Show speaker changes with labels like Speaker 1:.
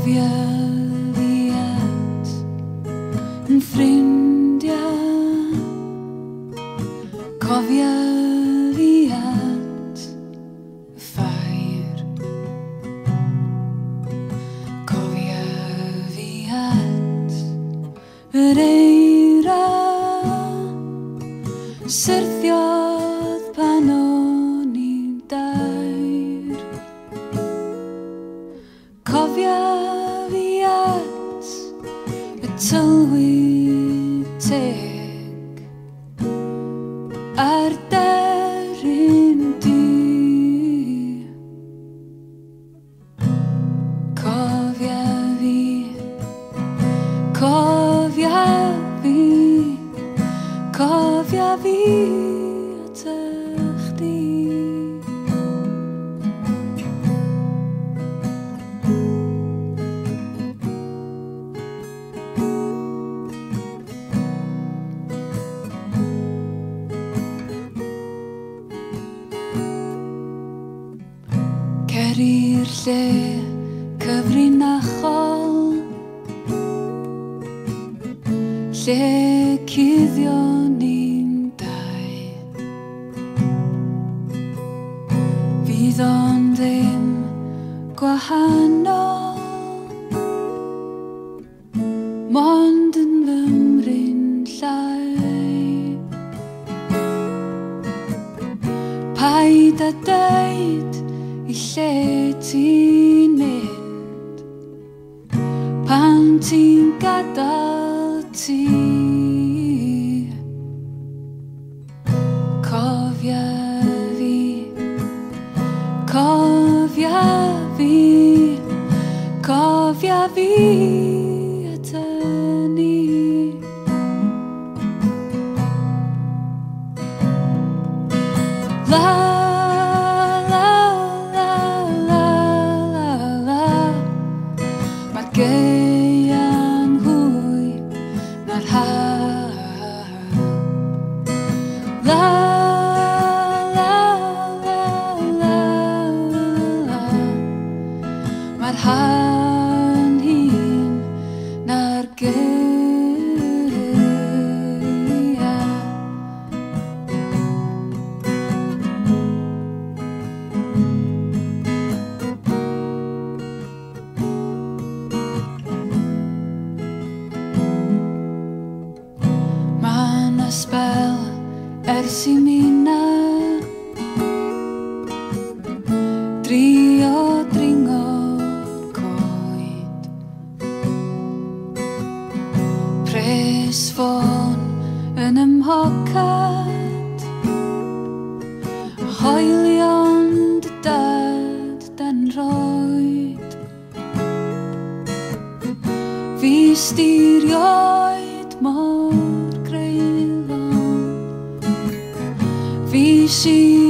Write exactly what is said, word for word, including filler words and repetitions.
Speaker 1: Cofia fi at yn ffrindia. Cofia fi at y ffair. Cofia fi at yr eira. Syrthiodd pan oni'n dair. Cofia fi at y tylwyth a'r deryn di. Cofia fi, cofia fi, cofia fi at y chdi. Cerir lle cyfrinachol, lle cuddion ni'n dau. Fydd ond ddim gwahanol, mond yn fymryn llai. Paid a deud i lle ti'n mynd pan ti'n gadael ti. Cofia fi, cofia fi, cofia fi at y ni. La gaea'n hwy na'r hael. La, la, la, la, la. Mae'r ha'n hyn na'r gaea. Sbel ers i mina drio dringo coed. Pres ffôn yn ymhocad, hoelion dy dad dan roed. Fi styrioed mor greulon, fi si